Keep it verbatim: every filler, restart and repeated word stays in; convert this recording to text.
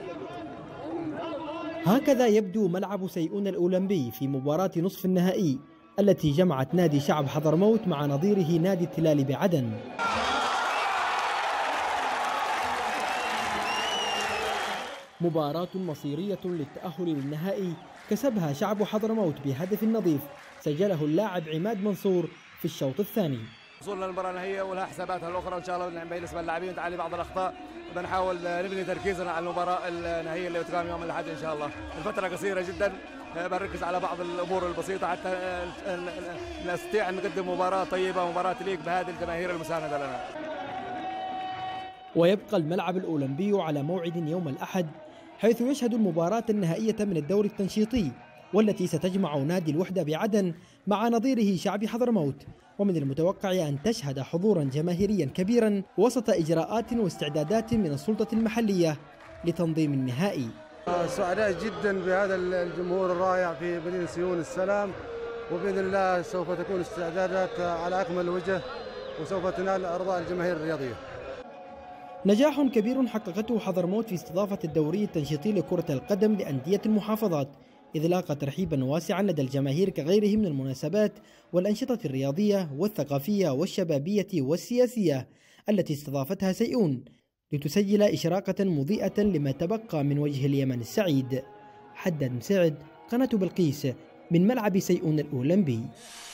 هكذا يبدو ملعب سيئون الأولمبي في مباراة نصف النهائي التي جمعت نادي شعب حضرموت مع نظيره نادي التلال بعدن. مباراة مصيرية للتأهل للنهائي كسبها شعب حضرموت بهدف نظيف سجله اللاعب عماد منصور في الشوط الثاني. وصلنا للمباراة النهائية ولها حساباتها الأخرى إن شاء الله. بالنسبة للاعبين تعالي بعض الأخطاء، بنحاول نبني تركيزنا على المباراة النهائية اللي بتقام يوم الأحد إن شاء الله. الفترة قصيرة جدا، بنركز على بعض الأمور البسيطة حتى نستطيع أن نقدم مباراة طيبة ومباراة تليق بهذه الجماهير المساندة لنا. ويبقى الملعب الأولمبي على موعد يوم الأحد، حيث يشهد المباراة النهائية من الدور التنشيطي والتي ستجمع نادي الوحدة بعدن مع نظيره شعب حضرموت، ومن المتوقع أن تشهد حضورا جماهيريا كبيرا وسط إجراءات واستعدادات من السلطة المحلية لتنظيم النهائي. سعداء جدا بهذا الجمهور الرائع في مدينة سيئون السلام، وبإذن الله سوف تكون استعدادات على أكمل وجه وسوف تنال أرضاء الجماهير الرياضية. نجاح كبير حققته حضرموت في استضافة الدوري التنشيطي لكرة القدم لأندية المحافظات، إذ لاقى ترحيبا واسعا لدى الجماهير كغيره من المناسبات والأنشطة الرياضية والثقافية والشبابية والسياسية التي استضافتها سيئون، لتسجل إشراقة مضيئة لما تبقى من وجه اليمن السعيد. حداد مساعد، قناة بلقيس، من ملعب سيئون الأولمبي.